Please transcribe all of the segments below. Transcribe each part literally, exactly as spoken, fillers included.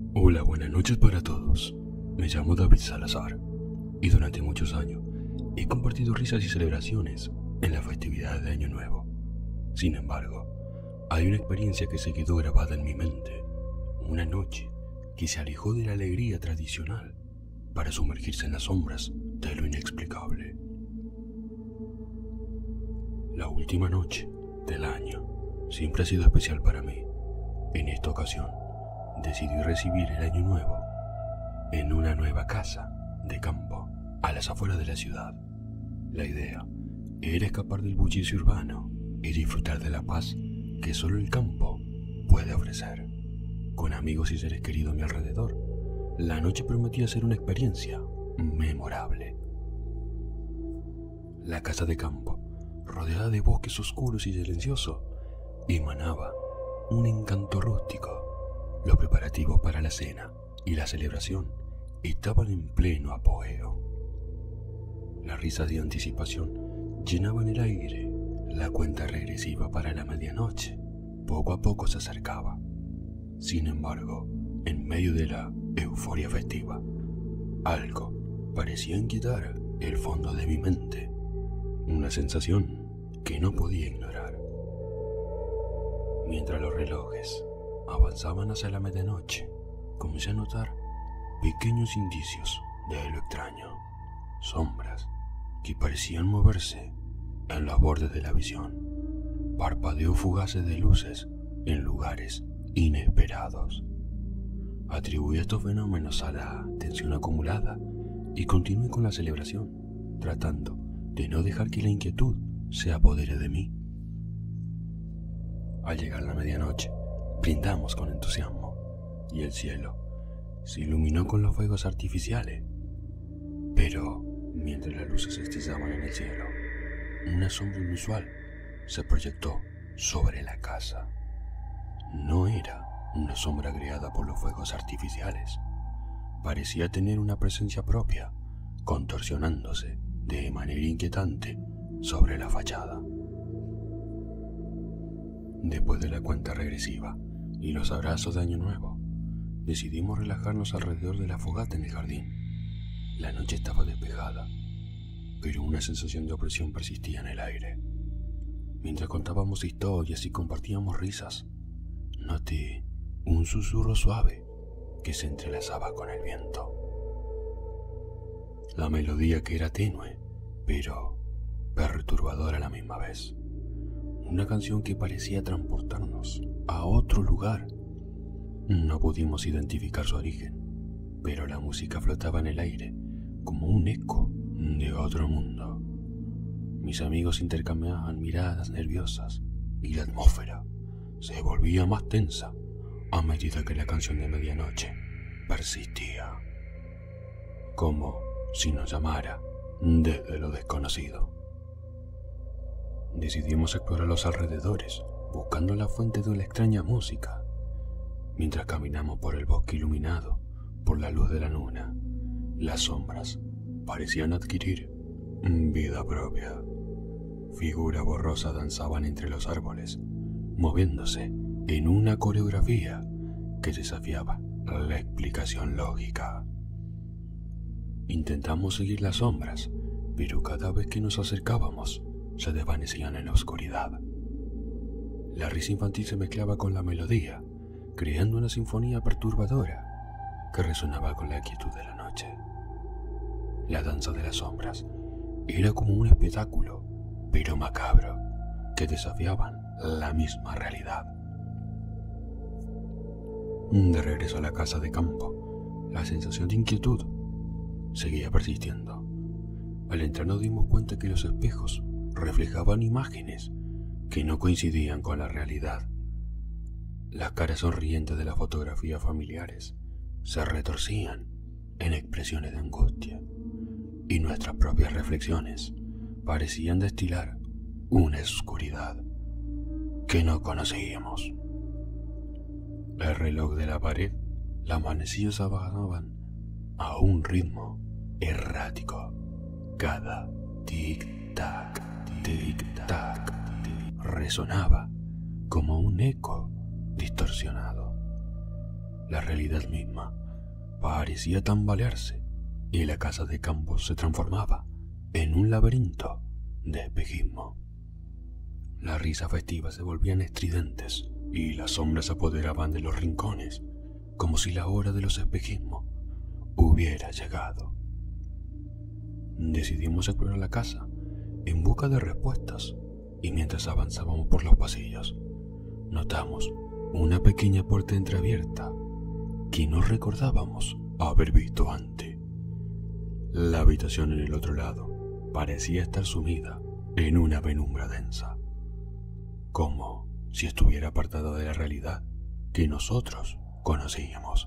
Hola, buenas noches para todos. Me llamo David Salazar y durante muchos años he compartido risas y celebraciones en la festividad de Año Nuevo. Sin embargo, hay una experiencia que se quedó grabada en mi mente. Una noche que se alejó de la alegría tradicional para sumergirse en las sombras de lo inexplicable. La última noche del año siempre ha sido especial para mí. En esta ocasión, decidí recibir el año nuevo en una nueva casa de campo a las afueras de la ciudad. La idea era escapar del bullicio urbano y disfrutar de la paz que solo el campo puede ofrecer. Con amigos y seres queridos a mi alrededor, la noche prometía ser una experiencia memorable. La casa de campo, rodeada de bosques oscuros y silenciosos, emanaba un encanto rústico. Los preparativos para la cena y la celebración estaban en pleno apogeo. Las risas de anticipación llenaban el aire. La cuenta regresiva para la medianoche poco a poco se acercaba. Sin embargo, en medio de la euforia festiva, algo parecía inquietar el fondo de mi mente. Una sensación que no podía ignorar. Mientras los relojes avanzaban hacia la medianoche, comencé a notar pequeños indicios de algo extraño, sombras que parecían moverse en los bordes de la visión, parpadeos fugaces de luces en lugares inesperados. Atribuí estos fenómenos a la tensión acumulada y continué con la celebración, tratando de no dejar que la inquietud se apodere de mí. Al llegar la medianoche, brindamos con entusiasmo y el cielo se iluminó con los fuegos artificiales. Pero mientras las luces se estrellaban en el cielo, una sombra inusual se proyectó sobre la casa. No era una sombra creada por los fuegos artificiales. Parecía tener una presencia propia, contorsionándose de manera inquietante sobre la fachada. Después de la cuenta regresiva y los abrazos de Año Nuevo, decidimos relajarnos alrededor de la fogata en el jardín. La noche estaba despejada, pero una sensación de opresión persistía en el aire. Mientras contábamos historias y compartíamos risas, noté un susurro suave que se entrelazaba con el viento. La melodía, que era tenue, pero perturbadora a la misma vez. Una canción que parecía transportarnos a otro lugar. No pudimos identificar su origen, pero la música flotaba en el aire como un eco de otro mundo. Mis amigos intercambiaban miradas nerviosas y la atmósfera se volvía más tensa a medida que la canción de medianoche persistía, como si nos llamara desde lo desconocido. Decidimos explorar los alrededores, buscando la fuente de la extraña música. Mientras caminamos por el bosque iluminado por la luz de la luna, las sombras parecían adquirir vida propia. Figuras borrosas danzaban entre los árboles, moviéndose en una coreografía que desafiaba la explicación lógica. Intentamos seguir las sombras, pero cada vez que nos acercábamos, se desvanecían en la oscuridad. La risa infantil se mezclaba con la melodía, creando una sinfonía perturbadora que resonaba con la quietud de la noche. La danza de las sombras era como un espectáculo, pero macabro, que desafiaban la misma realidad. De regreso a la casa de campo, la sensación de inquietud seguía persistiendo. Al entrar nos dimos cuenta que los espejos reflejaban imágenes que no coincidían con la realidad. Las caras sonrientes de las fotografías familiares se retorcían en expresiones de angustia, y nuestras propias reflexiones parecían destilar una oscuridad que no conocíamos. El reloj de la pared, las manecillas avanzaban a un ritmo errático. Cada tic-tac, tic-tac resonaba como un eco distorsionado. La realidad misma parecía tambalearse y la casa de campo se transformaba en un laberinto de espejismo. Las risas festivas se volvían estridentes y las sombras se apoderaban de los rincones, como si la hora de los espejismos hubiera llegado. Decidimos explorar la casa en busca de respuestas, y mientras avanzábamos por los pasillos, notamos una pequeña puerta entreabierta que no recordábamos haber visto antes. La habitación en el otro lado parecía estar sumida en una penumbra densa, como si estuviera apartada de la realidad que nosotros conocíamos.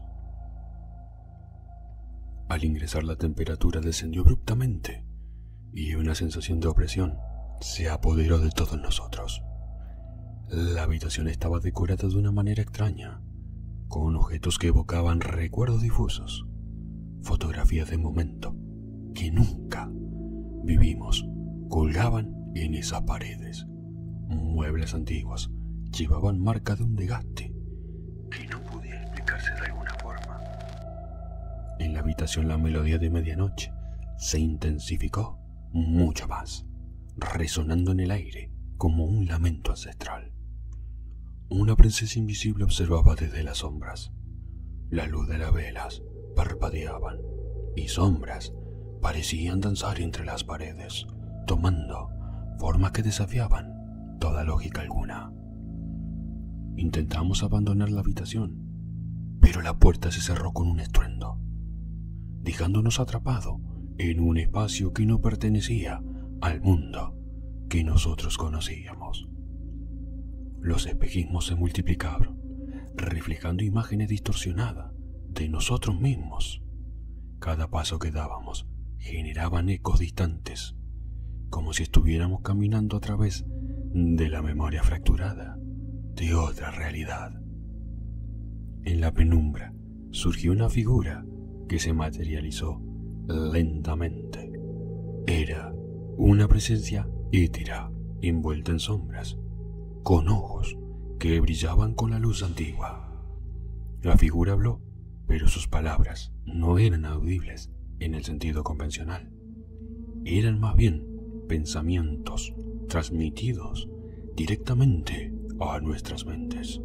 Al ingresar, la temperatura descendió abruptamente y una sensación de opresión se apoderó de todos nosotros. La habitación estaba decorada de una manera extraña, con objetos que evocaban recuerdos difusos, fotografías de momento que nunca vivimos colgaban en esas paredes. Muebles antiguos llevaban marca de un desgaste que no podía explicarse de alguna forma. En la habitación la melodía de medianoche se intensificó mucho más, resonando en el aire como un lamento ancestral. Una princesa invisible observaba desde las sombras. La luz de las velas parpadeaban y sombras parecían danzar entre las paredes, tomando formas que desafiaban toda lógica alguna. Intentamos abandonar la habitación, pero la puerta se cerró con un estruendo, dejándonos atrapados en un espacio que no pertenecía al mundo que nosotros conocíamos. Los espejismos se multiplicaron, reflejando imágenes distorsionadas de nosotros mismos. Cada paso que dábamos generaban ecos distantes, como si estuviéramos caminando a través de la memoria fracturada de otra realidad. En la penumbra surgió una figura que se materializó lentamente. Era una presencia étera envuelta en sombras, con ojos que brillaban con la luz antigua. La figura habló, pero sus palabras no eran audibles en el sentido convencional. Eran más bien pensamientos transmitidos directamente a nuestras mentes.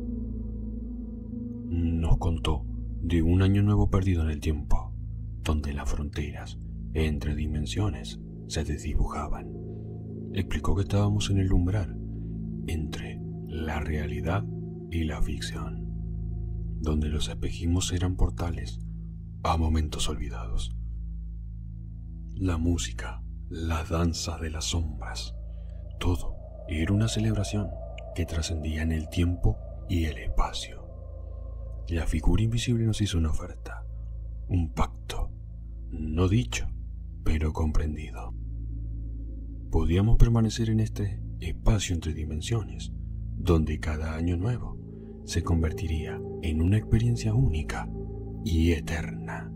Nos contó de un año nuevo perdido en el tiempo, donde las fronteras entre dimensiones se desdibujaban. Explicó que estábamos en el umbral entre la realidad y la ficción, donde los espejismos eran portales a momentos olvidados. La música, las danzas de las sombras, todo era una celebración que trascendía en el tiempo y el espacio. La figura invisible nos hizo una oferta, un pacto, no dicho, pero comprendido. Podíamos permanecer en este espacio entre dimensiones, donde cada año nuevo se convertiría en una experiencia única y eterna.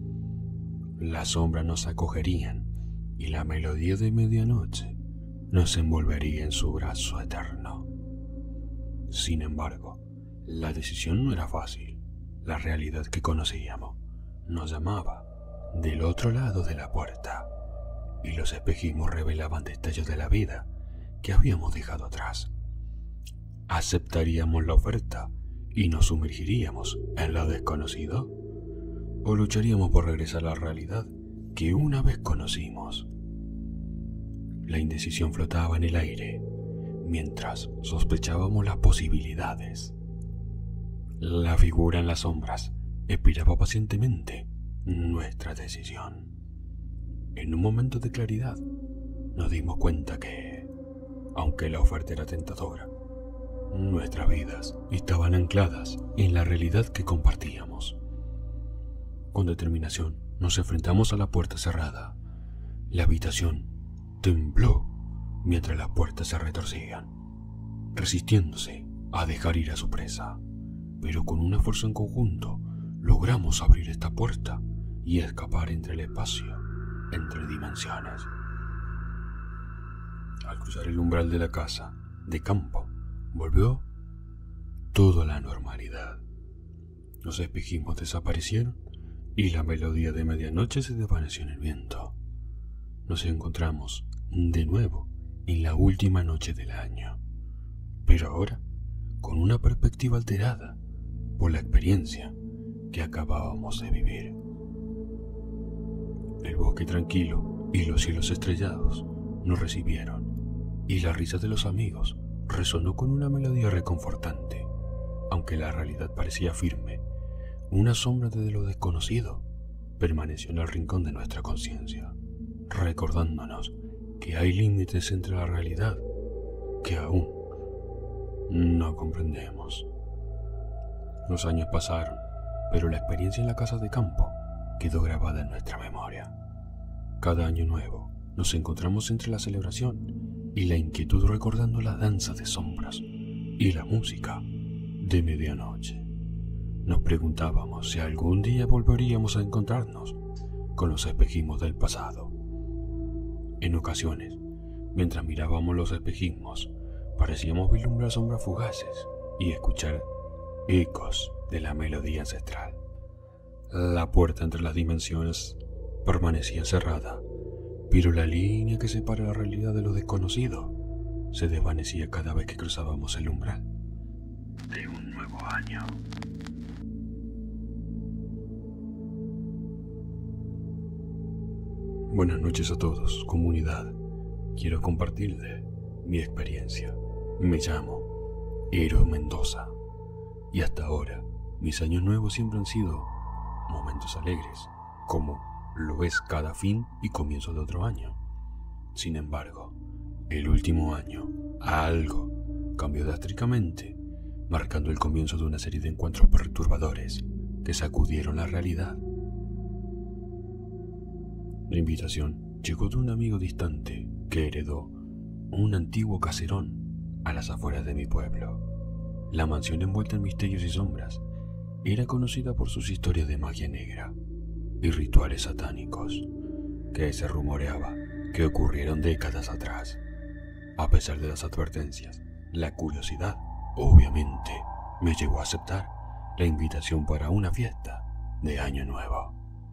Las sombras nos acogerían y la melodía de medianoche nos envolvería en su brazo eterno. Sin embargo, la decisión no era fácil. La realidad que conocíamos nos llamaba del otro lado de la puerta, y los espejismos revelaban detalles de la vida que habíamos dejado atrás. ¿Aceptaríamos la oferta y nos sumergiríamos en lo desconocido? ¿O lucharíamos por regresar a la realidad que una vez conocimos? La indecisión flotaba en el aire, mientras sospechábamos las posibilidades. La figura en las sombras esperaba pacientemente nuestra decisión. En un momento de claridad, nos dimos cuenta que, aunque la oferta era tentadora, nuestras vidas estaban ancladas en la realidad que compartíamos. Con determinación, nos enfrentamos a la puerta cerrada. La habitación tembló mientras las puertas se retorcían, resistiéndose a dejar ir a su presa. Pero con una fuerza en conjunto, logramos abrir esta puerta y escapar entre el espacio, entre dimensiones. Al cruzar el umbral de la casa de campo, volvió todo a la normalidad. Los espejismos desaparecieron y la melodía de medianoche se desvaneció en el viento. Nos encontramos de nuevo en la última noche del año, pero ahora con una perspectiva alterada por la experiencia que acabábamos de vivir. El bosque tranquilo y los cielos estrellados nos recibieron, y la risa de los amigos resonó con una melodía reconfortante. Aunque la realidad parecía firme, una sombra de lo desconocido permaneció en el rincón de nuestra conciencia, recordándonos que hay límites entre la realidad que aún no comprendemos. Los años pasaron, pero la experiencia en la casa de campo quedó grabada en nuestra memoria. Cada año nuevo nos encontramos entre la celebración y la inquietud recordando la danza de sombras y la música de medianoche. Nos preguntábamos si algún día volveríamos a encontrarnos con los espejismos del pasado. En ocasiones, mientras mirábamos los espejismos, parecíamos vislumbrar sombras fugaces y escuchar ecos de la melodía ancestral. La puerta entre las dimensiones permanecía cerrada, pero la línea que separa la realidad de lo desconocido se desvanecía cada vez que cruzábamos el umbral de un nuevo año. Buenas noches a todos, comunidad. Quiero compartirles mi experiencia. Me llamo Eros Mendoza y hasta ahora mis años nuevos siempre han sido momentos alegres, como lo es cada fin y comienzo de otro año. Sin embargo, el último año algo cambió drásticamente, marcando el comienzo de una serie de encuentros perturbadores que sacudieron la realidad. La invitación llegó de un amigo distante que heredó un antiguo caserón a las afueras de mi pueblo. La mansión envuelta en misterios y sombras era conocida por sus historias de magia negra y rituales satánicos que se rumoreaba que ocurrieron décadas atrás. A pesar de las advertencias, la curiosidad, obviamente, me llevó a aceptar la invitación para una fiesta de Año Nuevo.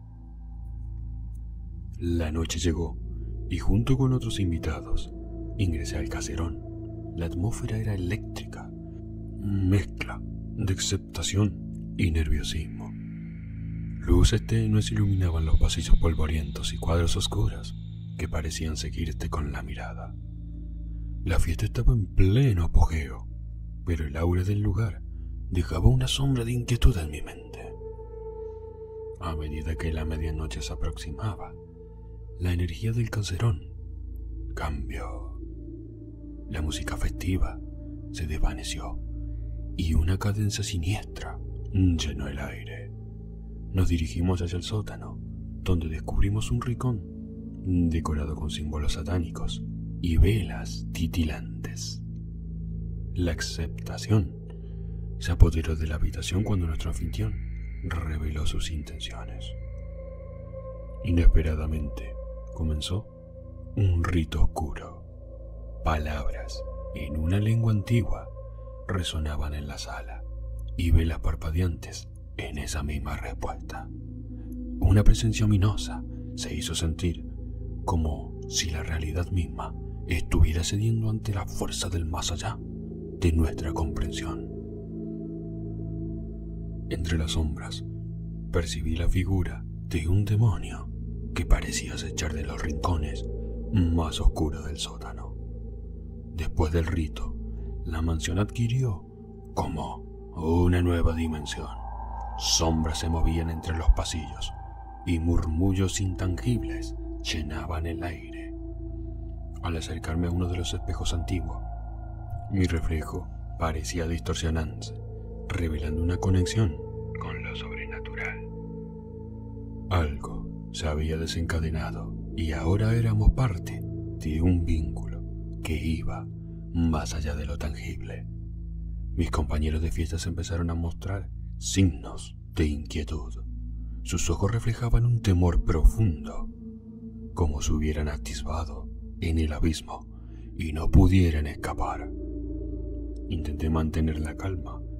La noche llegó y junto con otros invitados ingresé al caserón. La atmósfera era eléctrica, mezcla de aceptación y nerviosismo. Luces tenues iluminaban los pasillos polvorientos y cuadros oscuros que parecían seguirte con la mirada. La fiesta estaba en pleno apogeo, pero el aura del lugar dejaba una sombra de inquietud en mi mente. A medida que la medianoche se aproximaba, la energía del caserón cambió. La música festiva se desvaneció y una cadencia siniestra llenó el aire. Nos dirigimos hacia el sótano, donde descubrimos un rincón decorado con símbolos satánicos y velas titilantes. La aceptación se apoderó de la habitación cuando nuestro anfitrión reveló sus intenciones. Inesperadamente comenzó un rito oscuro. Palabras en una lengua antigua resonaban en la sala y velas parpadeantes en esa misma respuesta. Una presencia ominosa se hizo sentir, como si la realidad misma estuviera cediendo ante la fuerza del más allá de nuestra comprensión. Entre las sombras percibí la figura de un demonio que parecía acechar de los rincones más oscuros del sótano. Después del rito, la mansión adquirió como una nueva dimensión. Sombras se movían entre los pasillos y murmullos intangibles llenaban el aire. Al acercarme a uno de los espejos antiguos, mi reflejo parecía distorsionarse, revelando una conexión con lo sobrenatural. Algo se había desencadenado y ahora éramos parte de un vínculo que iba más allá de lo tangible. Mis compañeros de fiestas empezaron a mostrar signos de inquietud. Sus ojos reflejaban un temor profundo, como si hubieran atisbado en el abismo y no pudieran escapar. Intenté mantener la calma,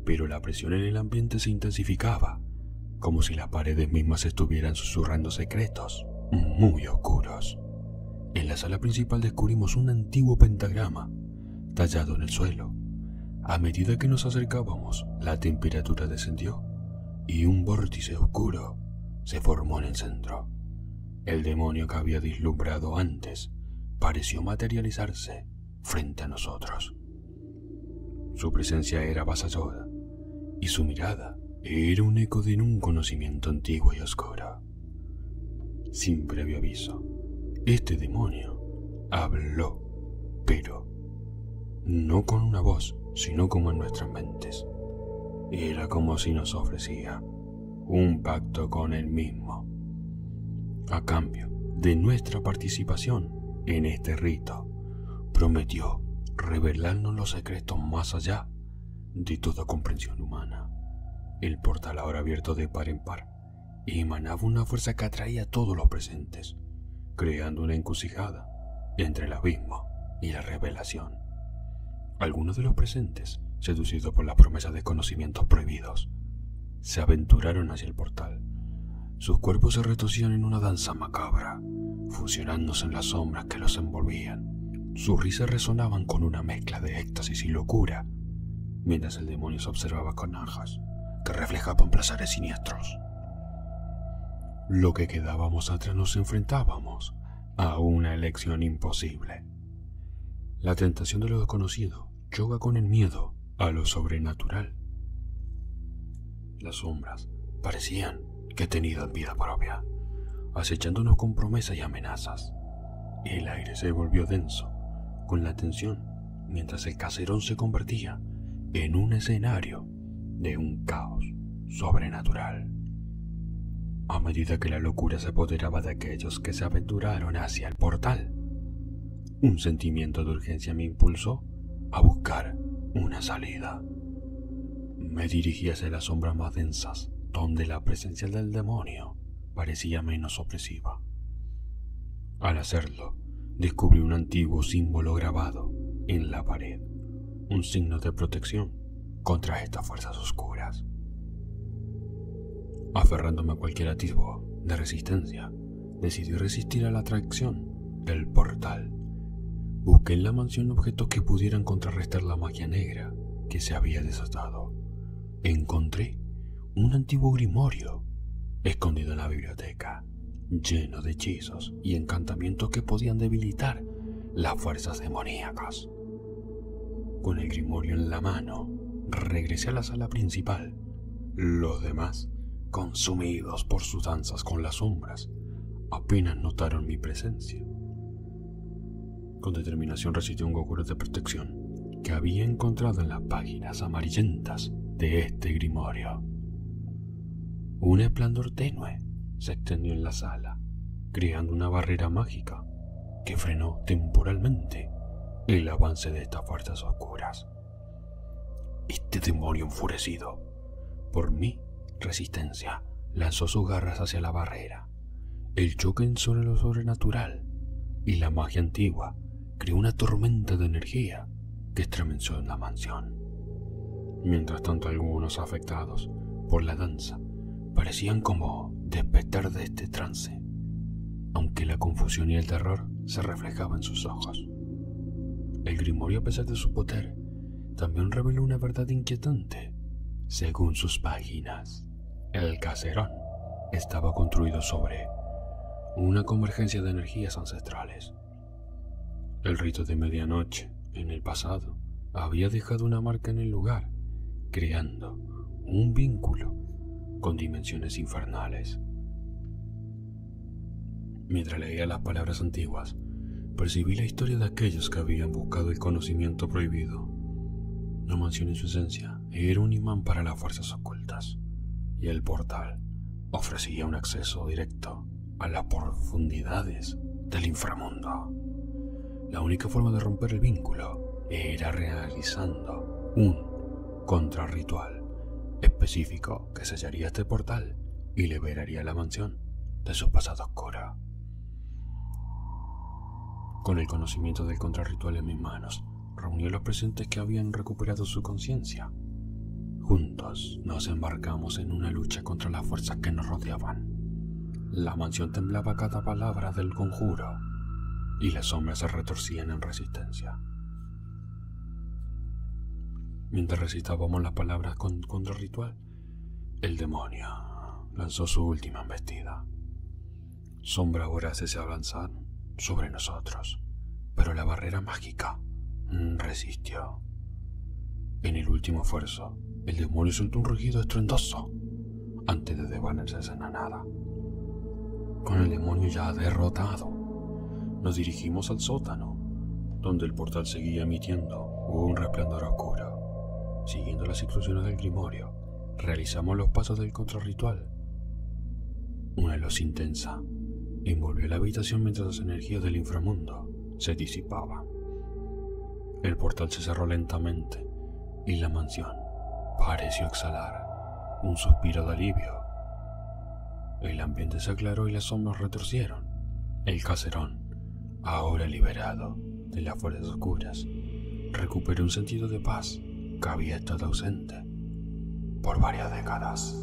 pero la presión en el ambiente se intensificaba, como si las paredes mismas estuvieran susurrando secretos muy oscuros. En la sala principal descubrimos un antiguo pentagrama tallado en el suelo. A medida que nos acercábamos, la temperatura descendió y un vórtice oscuro se formó en el centro. El demonio que había vislumbrado antes pareció materializarse frente a nosotros. Su presencia era avasalladora y su mirada era un eco de un conocimiento antiguo y oscuro. Sin previo aviso, este demonio habló, pero no con una voz, sino como en nuestras mentes. Era como si nos ofrecía un pacto con él mismo, a cambio de nuestra participación en este rito. Prometió revelarnos los secretos más allá de toda comprensión humana. El portal, ahora abierto de par en par, emanaba una fuerza que atraía a todos los presentes, creando una encrucijada entre el abismo y la revelación. Algunos de los presentes, seducidos por las promesas de conocimientos prohibidos, se aventuraron hacia el portal. Sus cuerpos se retorcían en una danza macabra, fusionándose en las sombras que los envolvían. Sus risas resonaban con una mezcla de éxtasis y locura, mientras el demonio se observaba con najas que reflejaban placeres siniestros. Lo que quedábamos atrás nos enfrentábamos a una elección imposible. La tentación de lo desconocido choca con el miedo a lo sobrenatural. Las sombras parecían que tenían vida propia, acechándonos con promesas y amenazas. El aire se volvió denso con la tensión, mientras el caserón se convertía en un escenario de un caos sobrenatural. A medida que la locura se apoderaba de aquellos que se aventuraron hacia el portal, un sentimiento de urgencia me impulsó a buscar una salida. Me dirigí hacia las sombras más densas, donde la presencia del demonio parecía menos opresiva. Al hacerlo, descubrí un antiguo símbolo grabado en la pared, un signo de protección contra estas fuerzas oscuras. Aferrándome a cualquier atisbo de resistencia, decidí resistir a la atracción del portal. Busqué en la mansión objetos que pudieran contrarrestar la magia negra que se había desatado. Encontré un antiguo grimorio escondido en la biblioteca, lleno de hechizos y encantamientos que podían debilitar las fuerzas demoníacas. Con el grimorio en la mano, regresé a la sala principal. Los demás, consumidos por sus danzas con las sombras, apenas notaron mi presencia. Con determinación recité un conjuro de protección que había encontrado en las páginas amarillentas de este grimorio. Un esplendor tenue se extendió en la sala, creando una barrera mágica que frenó temporalmente el avance de estas fuerzas oscuras. Este demonio enfurecido por mi resistencia lanzó sus garras hacia la barrera. El choque sobre lo sobrenatural y la magia antigua creó una tormenta de energía que estremeció en la mansión. Mientras tanto, algunos afectados por la danza parecían como despertar de este trance, aunque la confusión y el terror se reflejaban en sus ojos. El grimorio, a pesar de su poder, también reveló una verdad inquietante. Según sus páginas, el caserón estaba construido sobre una convergencia de energías ancestrales. El rito de medianoche, en el pasado, había dejado una marca en el lugar, creando un vínculo con dimensiones infernales. Mientras leía las palabras antiguas, percibí la historia de aquellos que habían buscado el conocimiento prohibido. La mansión en su esencia era un imán para las fuerzas ocultas, y el portal ofrecía un acceso directo a las profundidades del inframundo. La única forma de romper el vínculo era realizando un contrarritual específico que sellaría este portal y liberaría la mansión de su pasado oscuro. Con el conocimiento del contrarritual en mis manos, reuní a los presentes que habían recuperado su conciencia. Juntos nos embarcamos en una lucha contra las fuerzas que nos rodeaban. La mansión temblaba a cada palabra del conjuro y las sombras se retorcían en resistencia. Mientras recitábamos las palabras con, contra el ritual, el demonio lanzó su última embestida. Sombras voraces se avanzaron sobre nosotros, pero la barrera mágica resistió. En el último esfuerzo, el demonio soltó un rugido estruendoso antes de desvanecerse en la nada. Con el demonio ya derrotado, nos dirigimos al sótano, donde el portal seguía emitiendo un resplandor oscuro. Siguiendo las instrucciones del grimorio, realizamos los pasos del contrarritual. Una luz intensa envolvió la habitación mientras las energías del inframundo se disipaban. El portal se cerró lentamente y la mansión pareció exhalar un suspiro de alivio. El ambiente se aclaró y las sombras retorcieron. El caserón, ahora liberado de las fuerzas oscuras, recuperó un sentido de paz que había estado ausente por varias décadas.